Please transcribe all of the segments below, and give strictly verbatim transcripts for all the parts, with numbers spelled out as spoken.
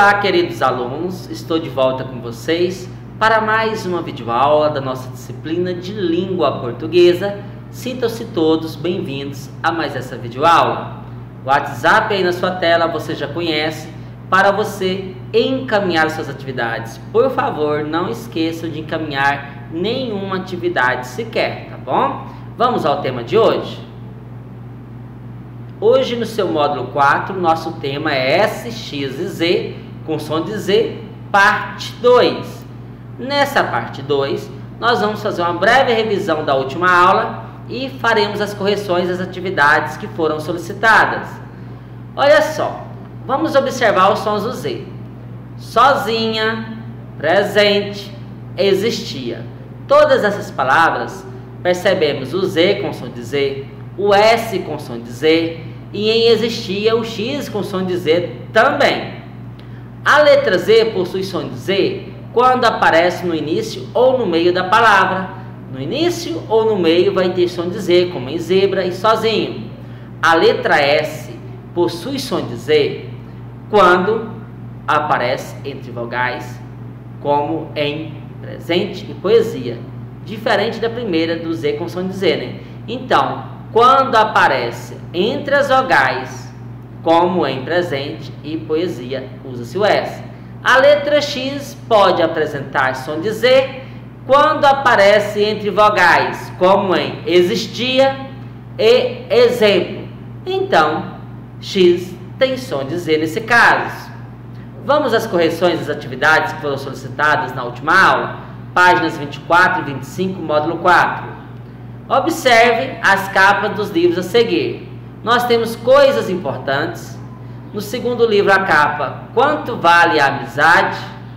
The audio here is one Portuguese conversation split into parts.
Olá, queridos alunos, estou de volta com vocês para mais uma videoaula da nossa disciplina de língua portuguesa. Sintam-se todos bem-vindos a mais essa videoaula. O WhatsApp aí na sua tela você já conhece para você encaminhar suas atividades. Por favor, não esqueçam de encaminhar nenhuma atividade sequer, tá bom? Vamos ao tema de hoje. Hoje no seu módulo quatro, nosso tema é S, X e Z, com som de Z, parte dois. Nessa parte dois, nós vamos fazer uma breve revisão da última aula e faremos as correções das atividades que foram solicitadas. Olha só, vamos observar os sons do Z. Sozinha, presente, existia. Todas essas palavras, percebemos o Z com som de Z, o S com som de Z, e em existia o X com som de Z também. A letra Z possui som de Z quando aparece no início ou no meio da palavra. No início ou no meio vai ter som de Z, como em zebra e sozinho. A letra S possui som de Z quando aparece entre vogais, como em presente e poesia. Diferente da primeira, do Z com som de Z, né? Então, quando aparece entre as vogais, como em presente e poesia, usa-se o S. A letra X pode apresentar som de Z quando aparece entre vogais, como em existia e exemplo. Então, X tem som de Z nesse caso. Vamos às correções das atividades que foram solicitadas na última aula, páginas vinte e quatro e vinte e cinco, módulo quatro. Observe as capas dos livros a seguir. Nós temos coisas importantes. No segundo livro, a capa Quanto Vale a Amizade?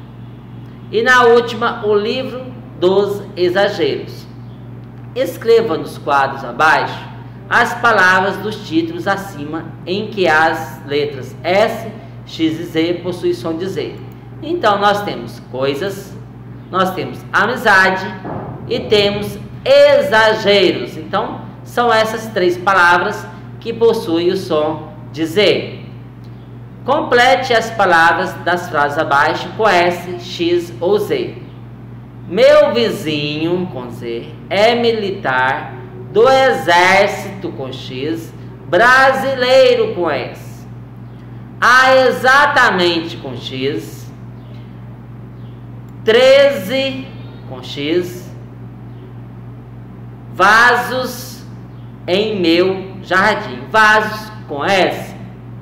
E na última, o livro dos exageros. Escreva nos quadros abaixo as palavras dos títulos acima em que as letras S, X e Z possuem som de Z. Então, nós temos coisas, nós temos amizade e temos exageros. Então, são essas três palavras que possuem o som de Z. Complete as palavras das frases abaixo com S, X ou Z. Meu vizinho, com Z, é militar do exército, com X, brasileiro, com S. Há exatamente, com X, treze, com X, vasos em meu jardim. Vasos com S.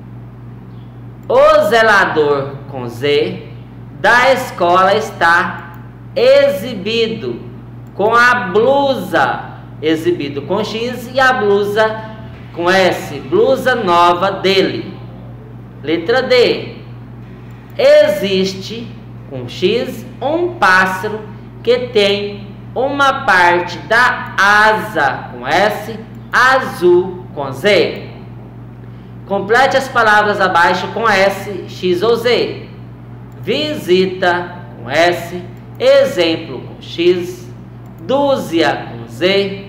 O zelador com Z da escola está exibido com a blusa, exibido com X, e a blusa com S, blusa nova dele. Letra D. Existe com X um pássaro que tem uma parte da asa com S, azul com Z. Complete as palavras abaixo com S, X ou Z. Visita com S, exemplo com X, dúzia com Z,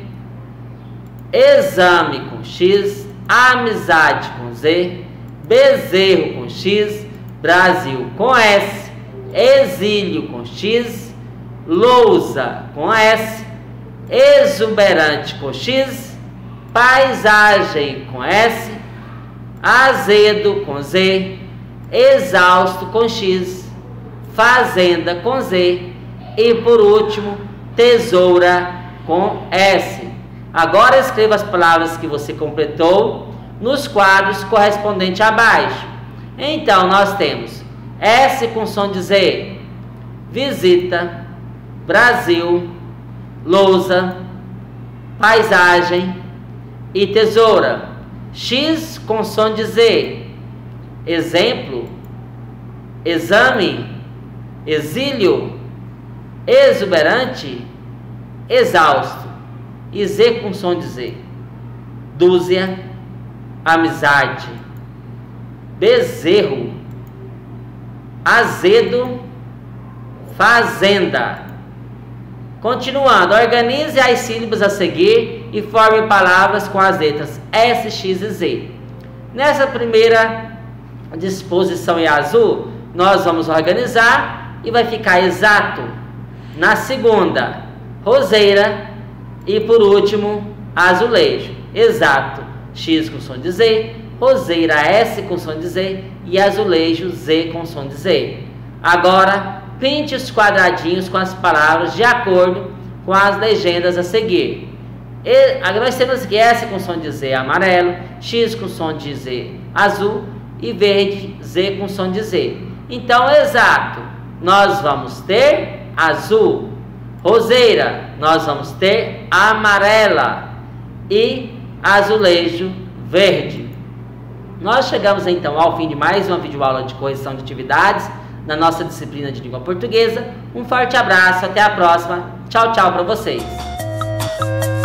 exame com X, amizade com Z, bezerro com X, Brasil com S, exílio com X, lousa com S, exuberante com X, paisagem com S, azedo com Z, exausto com X, fazenda com Z e por último, tesoura com S. Agora escreva as palavras que você completou nos quadros correspondentes abaixo. Então, nós temos S com som de Z, visita, Brasil, lousa, paisagem e tesoura. X com som de Z, exemplo, exame, exílio, exuberante, exausto. E Z com som de Z, dúzia, amizade, bezerro, azedo, fazenda. Continuando, organize as sílabas a seguir e forme palavras com as letras S, X e Z. Nessa primeira disposição em azul, nós vamos organizar e vai ficar exato. Na segunda, roseira. E por último, azulejo. Exato, X com som de Z, roseira S com som de Z e azulejo Z com som de Z. Agora, pinte os quadradinhos com as palavras de acordo com as legendas a seguir. E, agora nós temos que S com som de Z amarelo, X com som de Z azul e verde Z com som de Z. Então, exato, nós vamos ter azul. Roseira, nós vamos ter amarela e azulejo verde. Nós chegamos então ao fim de mais uma videoaula de correção de atividades na nossa disciplina de língua portuguesa. Um forte abraço, até a próxima. Tchau, tchau para vocês.